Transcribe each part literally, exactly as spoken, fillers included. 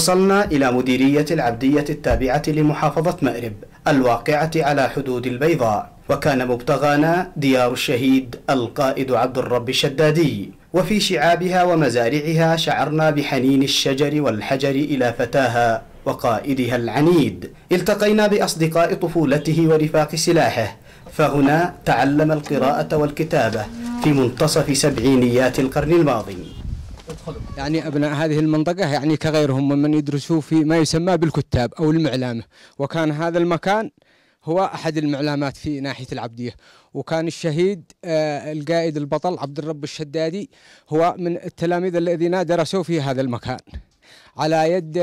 وصلنا إلى مديرية العبدية التابعة لمحافظة مأرب الواقعة على حدود البيضاء، وكان مبتغانا ديار الشهيد القائد عبد الرب الشدادي. وفي شعابها ومزارعها شعرنا بحنين الشجر والحجر إلى فتاها وقائدها العنيد. التقينا بأصدقاء طفولته ورفاق سلاحه، فهنا تعلم القراءة والكتابة في منتصف سبعينيات القرن الماضي. يعني أبناء هذه المنطقة يعني كغيرهم ممن يدرسوا في ما يسمى بالكتاب أو المعلامة، وكان هذا المكان هو أحد المعلامات في ناحية العبدية. وكان الشهيد القائد البطل عبد الرب الشدادي هو من التلاميذ الذين درسوا في هذا المكان على يد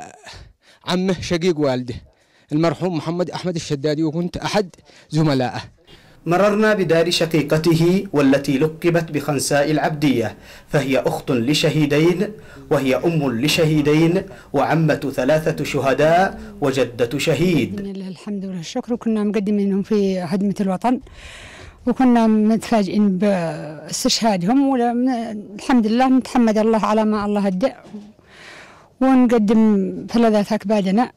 عمه شقيق والده المرحوم محمد أحمد الشدادي، وكنت أحد زملائه. مررنا بدار شقيقته والتي لقبت بخنساء العبدية، فهي أخت لشهيدين وهي أم لشهيدين وعمة ثلاثة شهداء وجدة شهيد. الحمد لله الشكر. كنا مقدمينهم في هدمة الوطن وكنا متفاجئين باستشهادهم، والحمد لله نتحمد الله على ما الله هدأ، ونقدم فلذات أكبادنا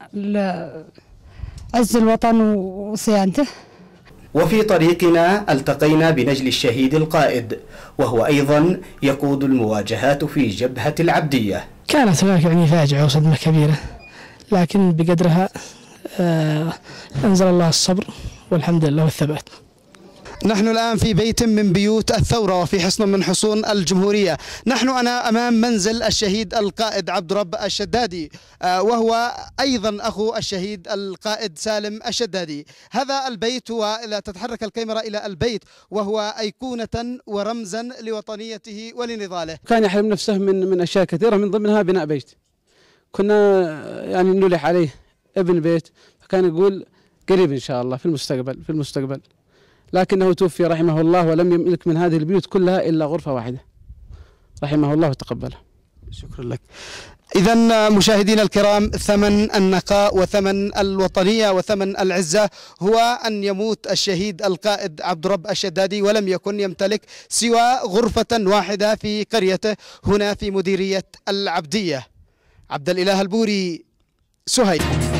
لعز الوطن وصيانته. وفي طريقنا التقينا بنجل الشهيد القائد، وهو أيضا يقود المواجهات في جبهة العبدية. كانت هناك يعني فاجعة وصدمة كبيرة، لكن بقدرها آه أنزل الله الصبر والحمد لله والثبات. نحن الآن في بيت من بيوت الثورة وفي حصن من حصون الجمهورية. نحن أنا أمام منزل الشهيد القائد عبد الرب الشدادي، وهو أيضا أخو الشهيد القائد سالم الشدادي. هذا البيت، وإذا تتحرك الكاميرا إلى البيت، وهو أيقونة ورمزا لوطنيته ولنضاله. كان يحلم نفسه من من أشياء كثيرة، من ضمنها بناء بيت. كنا يعني نلح عليه ابن بيت، فكان يقول قريب إن شاء الله في المستقبل في المستقبل لكنه توفي رحمه الله، ولم يملك من هذه البيوت كلها إلا غرفة واحدة رحمه الله وتقبله. شكرا لك. إذا مشاهدينا الكرام، ثمن النقاء وثمن الوطنية وثمن العزة هو أن يموت الشهيد القائد عبد الرب الشدادي ولم يكن يمتلك سوى غرفة واحدة في قريته هنا في مديرية العبدية. عبد الإله البوري، سهيل.